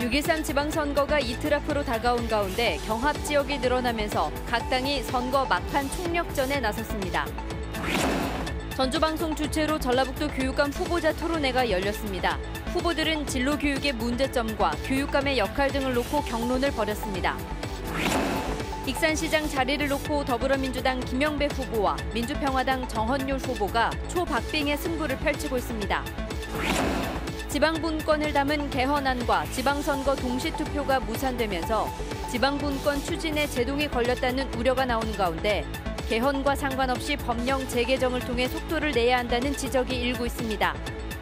6.13 지방선거가 이틀 앞으로 다가온 가운데 경합 지역이 늘어나면서 각 당이 선거 막판 총력전에 나섰습니다. 전주방송 주최로 전라북도 교육감 후보자 토론회가 열렸습니다. 후보들은 진로교육의 문제점과 교육감의 역할 등을 놓고 격론을 벌였습니다. 익산시장 자리를 놓고 더불어민주당 김영배 후보와 민주평화당 정헌율 후보가 초박빙의 승부를 펼치고 있습니다. 지방분권을 담은 개헌안과 지방선거 동시투표가 무산되면서 지방분권 추진에 제동이 걸렸다는 우려가 나오는 가운데 개헌과 상관없이 법령 재개정을 통해 속도를 내야 한다는 지적이 일고 있습니다.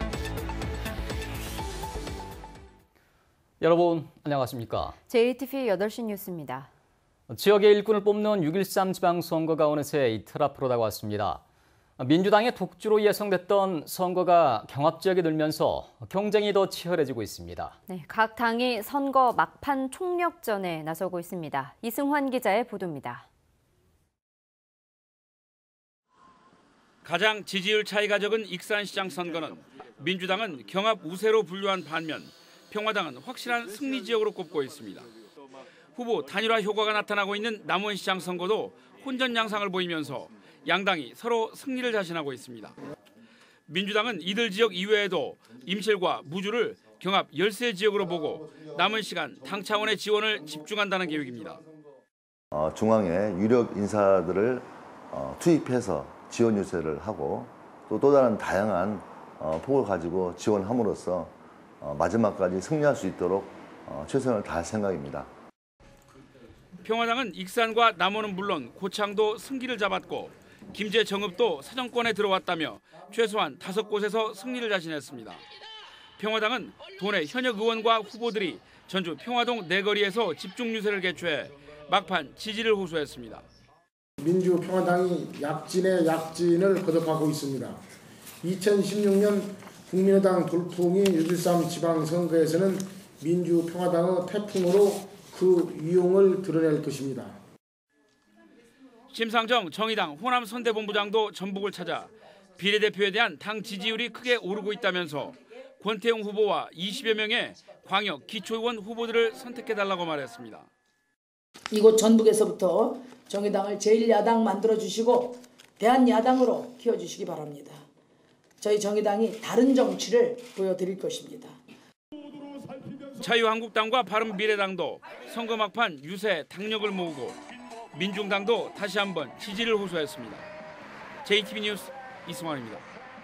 여러분 안녕하십니까? JTV 8시 뉴스입니다. 지역의 일꾼을 뽑는 6.13 지방선거가 어느새 이틀 앞으로 다가왔습니다. 민주당의 독주로 예상됐던 선거가 경합 지역이 늘면서 경쟁이 더 치열해지고 있습니다. 네, 각 당이 선거 막판 총력전에 나서고 있습니다. 이승환 기자의 보도입니다. 가장 지지율 차이가 적은 익산시장 선거는 민주당은 경합 우세로 분류한 반면 평화당은 확실한 승리 지역으로 꼽고 있습니다. 후보 단일화 효과가 나타나고 있는 남원시장 선거도 혼전 양상을 보이면서 양당이 서로 승리를 자신하고 있습니다. 민주당은 이들 지역 이외에도 임실과 무주를 경합 열세 지역으로 보고 남은 시간 당 차원의 지원을 집중한다는 계획입니다. 중앙에 유력 인사들을 투입해서 지원 유세를 하고 또 다른 다양한 폭을 가지고 지원함으로써 마지막까지 승리할 수 있도록 최선을 다할 생각입니다. 평화당은 익산과 남원은 물론 고창도 승기를 잡았고 김제 정읍도 사정권에 들어왔다며 최소한 5곳에서 승리를 자신했습니다. 평화당은 도내 현역 의원과 후보들이 전주 평화동 내거리에서 집중 유세를 개최해 막판 지지를 호소했습니다. 민주평화당이 약진의 약진을 거듭하고 있습니다. 2016년 국민의당 돌풍이 6.13 지방선거에서는 민주평화당의 태풍으로 그 위용을 드러낼 것입니다. 심상정 정의당 호남 선대본부장도 전북을 찾아 비례대표에 대한 당 지지율이 크게 오르고 있다면서 권태웅 후보와 20여 명의 광역 기초의원 후보들을 선택해달라고 말했습니다. 이곳 전북에서부터 정의당을 제1야당 만들어주시고 대한야당으로 키워주시기 바랍니다. 저희 정의당이 다른 정치를 보여드릴 것입니다. 자유한국당과 바른미래당도 선거 막판 유세 당력을 모으고 민중당도 다시 한번 지지를 호소했습니다. JTB 뉴스 이승환입니다.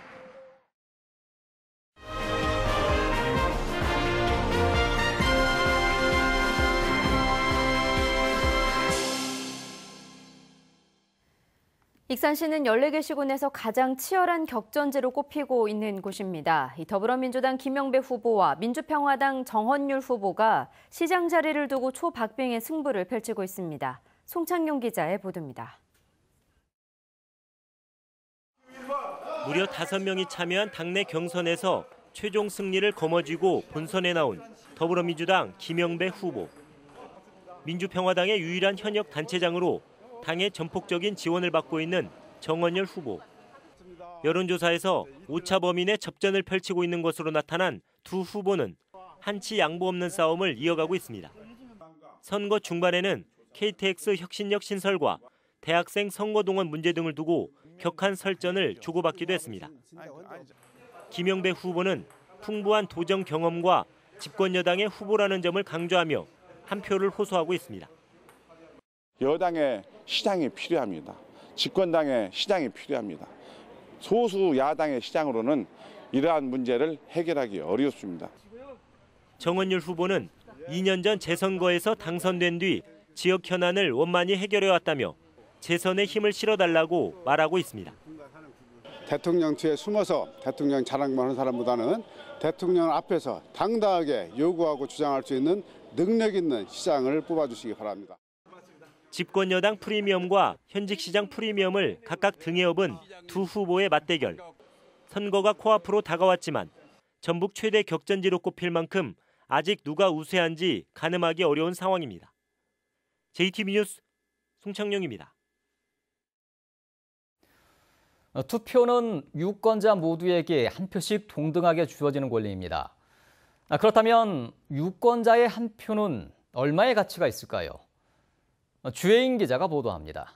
익산시는 14개 시군에서 가장 치열한 격전지로 꼽히고 있는 곳입니다. 더불어민주당 김영배 후보와 민주평화당 정헌율 후보가 시장 자리를 두고 초박빙의 승부를 펼치고 있습니다. 송창용 기자의 보도입니다. 무려 5명이 참여한 당내 경선에서 최종 승리를 거머쥐고 본선에 나온 더불어민주당 김영배 후보. 민주평화당의 유일한 현역 단체장으로 당의 전폭적인 지원을 받고 있는 정헌율 후보. 여론조사에서 오차 범위 내 접전을 펼치고 있는 것으로 나타난 두 후보는 한치 양보 없는 싸움을 이어가고 있습니다. 선거 중반에는 KTX 혁신역 신설과 대학생 선거동원 문제 등을 두고 격한 설전을 주고받기도 했습니다. 김영배 후보는 풍부한 도정 경험과 집권 여당의 후보라는 점을 강조하며 한 표를 호소하고 있습니다. 여당의 시장이 필요합니다. 집권당의 시장이 필요합니다. 소수 야당의 시장으로는 이러한 문제를 해결하기 어렵습니다. 정헌율 후보는 2년 전 재선거에서 당선된 뒤 지역 현안을 원만히 해결해왔다며 재선에 힘을 실어달라고 말하고 있습니다. 대통령 뒤에 숨어서 대통령 자랑만 하는 사람보다는 대통령 앞에서 당당하게 요구하고 주장할 수 있는 능력 있는 시장을 뽑아주시기 바랍니다. 집권 여당 프리미엄과 현직 시장 프리미엄을 각각 등에 업은 두 후보의 맞대결. 선거가 코앞으로 다가왔지만 전북 최대 격전지로 꼽힐 만큼 아직 누가 우세한지 가늠하기 어려운 상황입니다. JTB 뉴스 송창용입니다. 투표는 유권자 모두에게 한 표씩 동등하게 주어지는 권리입니다. 그렇다면 유권자의 한 표는 얼마의 가치가 있을까요? 주혜인 기자가 보도합니다.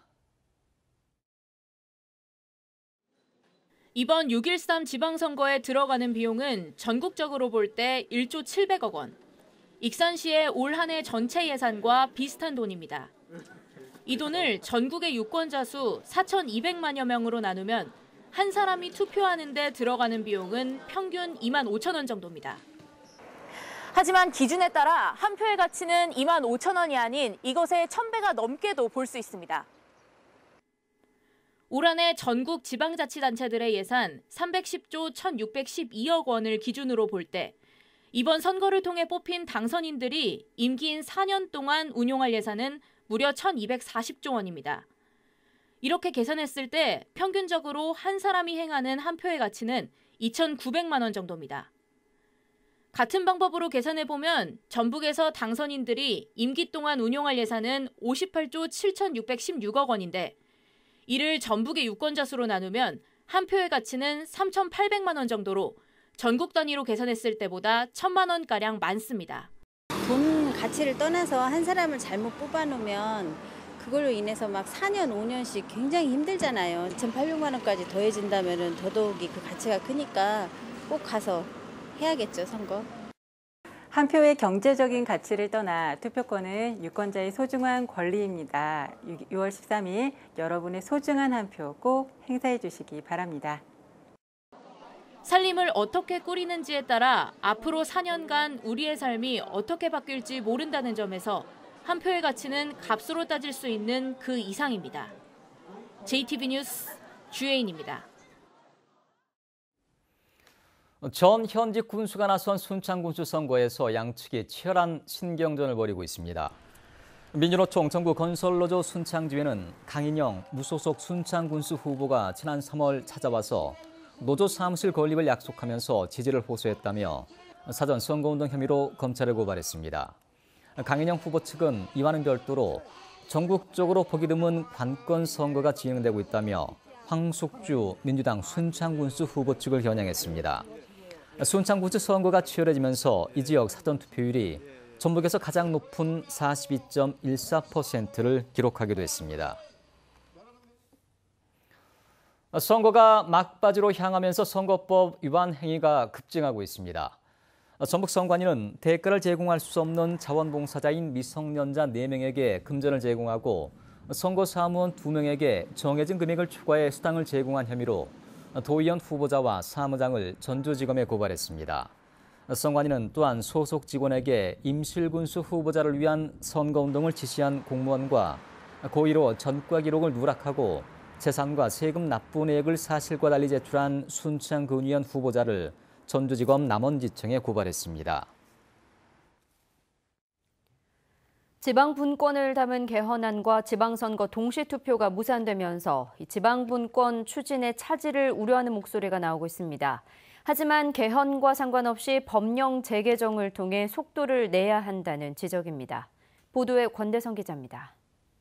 이번 6.13 지방선거에 들어가는 비용은 전국적으로 볼 때 1조 700억 원. 익산시의 올 한 해 전체 예산과 비슷한 돈입니다. 이 돈을 전국의 유권자 수 4,200만여 명으로 나누면 한 사람이 투표하는 데 들어가는 비용은 평균 2만 5천 원 정도입니다. 하지만 기준에 따라 한 표의 가치는 2만 5천 원이 아닌 이것의 1,000배가 넘게도 볼 수 있습니다. 올 한 해 전국 지방자치단체들의 예산 310조 1,612억 원을 기준으로 볼 때 이번 선거를 통해 뽑힌 당선인들이 임기인 4년 동안 운용할 예산은 무려 1,240조 원입니다. 이렇게 계산했을 때 평균적으로 한 사람이 행하는 한 표의 가치는 2,900만 원 정도입니다. 같은 방법으로 계산해보면 전북에서 당선인들이 임기 동안 운용할 예산은 58조 7,616억 원인데 이를 전북의 유권자 수로 나누면 한 표의 가치는 3,800만 원 정도로 전국 단위로 계산했을 때보다 1,000만 원가량 많습니다. 돈 가치를 떠나서 한 사람을 잘못 뽑아놓으면 그걸로 인해서 막 4년, 5년씩 굉장히 힘들잖아요. 2,800만 원까지 더해진다면 더더욱이 그 가치가 크니까 꼭 가서 해야겠죠, 선거. 한 표의 경제적인 가치를 떠나 투표권은 유권자의 소중한 권리입니다. 6월 13일 여러분의 소중한 한 표 꼭 행사해 주시기 바랍니다. 살림을 어떻게 꾸리는지에 따라 앞으로 4년간 우리의 삶이 어떻게 바뀔지 모른다는 점에서 한 표의 가치는 값으로 따질 수 있는 그 이상입니다. JTB 뉴스 주혜인입니다. 전 현직 군수가 나선 순창군수 선거에서 양측이 치열한 신경전을 벌이고 있습니다. 민주노총 전국건설노조 순창지회는 강인영 무소속 순창군수 후보가 지난 3월 찾아와서 노조 사무실 건립을 약속하면서 지지를 호소했다며 사전 선거운동 혐의로 검찰에 고발했습니다. 강인영 후보 측은 이와는 별도로 전국적으로 보기 드문 관건 선거가 진행되고 있다며 황숙주 민주당 순창군수 후보 측을 겨냥했습니다. 순창군수 선거가 치열해지면서 이 지역 사전투표율이 전북에서 가장 높은 42.14%를 기록하기도 했습니다. 선거가 막바지로 향하면서 선거법 위반 행위가 급증하고 있습니다. 전북선관위는 대가를 제공할 수 없는 자원봉사자인 미성년자 4명에게 금전을 제공하고 선거사무원 2명에게 정해진 금액을 추가해 수당을 제공한 혐의로 도의원 후보자와 사무장을 전주지검에 고발했습니다. 선관위는 또한 소속 직원에게 임실군수 후보자를 위한 선거운동을 지시한 공무원과 고의로 전과 기록을 누락하고 재산과 세금 납부 내역을 사실과 달리 제출한 순창군의원 후보자를 전주지검 남원지청에 고발했습니다. 지방분권을 담은 개헌안과 지방선거 동시투표가 무산되면서 지방분권 추진의 차질을 우려하는 목소리가 나오고 있습니다. 하지만 개헌과 상관없이 법령 재개정을 통해 속도를 내야 한다는 지적입니다. 보도에 권대성 기자입니다.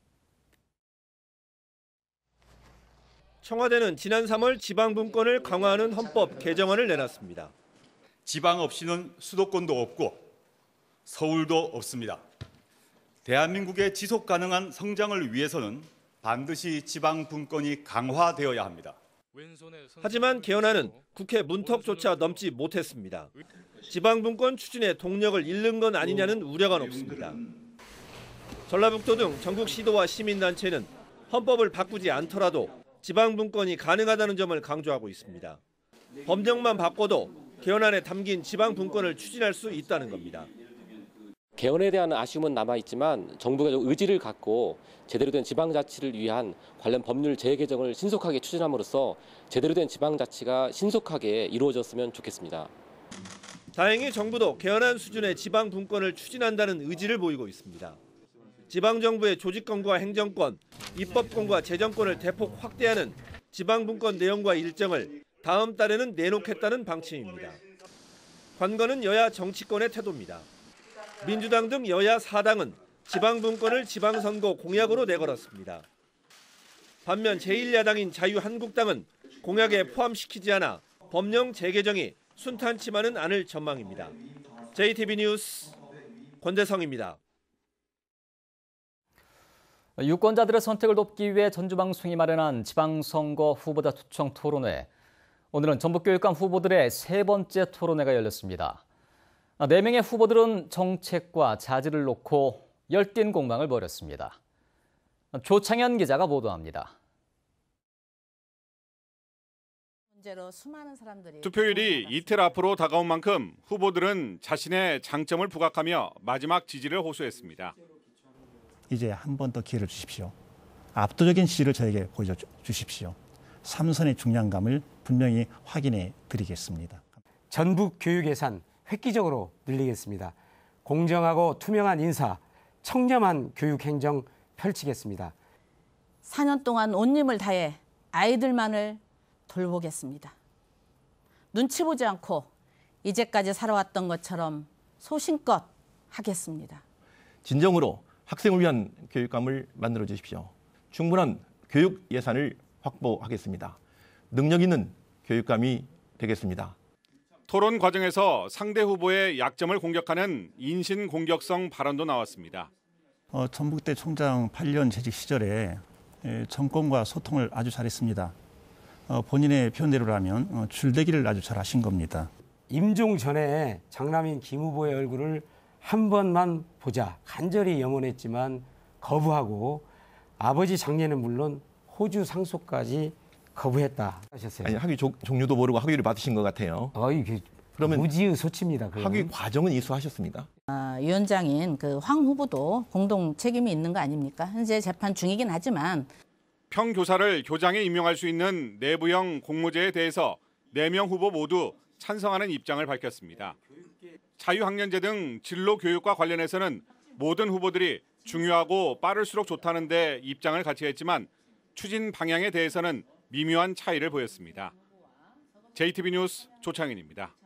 청와대는 지난 3월 지방분권을 강화하는 헌법 개정안을 내놨습니다. 지방 없이는 수도권도 없고 서울도 없습니다. 대한민국의 지속 가능한 성장을 위해서는 반드시 지방분권이 강화되어야 합니다. 하지만 개헌안은 국회 문턱조차 넘지 못했습니다. 지방분권 추진의 동력을 잃는 건 아니냐는 우려가 높습니다. 전라북도 등 전국 시도와 시민단체는 헌법을 바꾸지 않더라도 지방분권이 가능하다는 점을 강조하고 있습니다. 법령만 바꿔도 개헌안에 담긴 지방분권을 추진할 수 있다는 겁니다. 개헌에 대한 아쉬움은 남아있지만 정부가 의지를 갖고 제대로 된 지방자치를 위한 관련 법률 재개정을 신속하게 추진함으로써 제대로 된 지방자치가 신속하게 이루어졌으면 좋겠습니다. 다행히 정부도 개헌안 수준의 지방분권을 추진한다는 의지를 보이고 있습니다. 지방정부의 조직권과 행정권, 입법권과 재정권을 대폭 확대하는 지방분권 내용과 일정을 다음 달에는 내놓겠다는 방침입니다. 관건은 여야 정치권의 태도입니다. 민주당 등 여야 4당은 지방분권을 지방선거 공약으로 내걸었습니다. 반면 제1야당인 자유한국당은 공약에 포함시키지 않아 법령 재개정이 순탄치만은 않을 전망입니다. JTB 뉴스 권대성입니다. 유권자들의 선택을 돕기 위해 전주방송이 마련한 지방선거 후보자 초청 토론회. 오늘은 전북교육감 후보들의 세 번째 토론회가 열렸습니다. 4명의 후보들은 정책과 자질을 놓고 열띤 공방을 벌였습니다. 조창현 기자가 보도합니다. 투표율이 이틀 앞으로 다가온 만큼 후보들은 자신의 장점을 부각하며 마지막 지지를 호소했습니다. 이제 한 번 더 기회를 주십시오. 압도적인 지지를 저에게 보여주십시오. 3선의 중량감을 분명히 확인해 드리겠습니다. 전북 교육 예산 획기적으로 늘리겠습니다. 공정하고 투명한 인사, 청렴한 교육 행정 펼치겠습니다. 4년 동안 온 힘을 다해 아이들만을 돌보겠습니다. 눈치 보지 않고 이제까지 살아왔던 것처럼 소신껏 하겠습니다. 진정으로 학생을 위한 교육감을 만들어 주십시오. 충분한 교육 예산을 확보하겠습니다. 능력 있는 교육감이 되겠습니다. 토론 과정에서 상대 후보의 약점을 공격하는 인신 공격성 발언도 나왔습니다. 전북대 총장 8년 재직 시절에 정권과 소통을 아주 잘했습니다. 본인의 표현대로라면 줄대기를 아주 잘 하신 겁니다. 임종 전에 장남인 김 후보의 얼굴을 한 번만 보자 간절히 염원했지만 거부하고 아버지 장례는 물론 호주 상속까지 거부했다 하셨어요. 아니, 학위 종류도 모르고 학위를 받으신 것 같아요. 그러면 무지의 소치입니다. 학위 과정은 이수하셨습니다. 위원장인 황 후보도 공동 책임이 있는 거 아닙니까? 현재 재판 중이긴 하지만 평교사를 교장에 임명할 수 있는 내부형 공모제에 대해서 4명 후보 모두 찬성하는 입장을 밝혔습니다. 자유학년제 등 진로 교육과 관련해서는 모든 후보들이 중요하고 빠를수록 좋다는 데 입장을 같이 했지만 추진 방향에 대해서는 미묘한 차이를 보였습니다. JTB 뉴스 조창현입니다.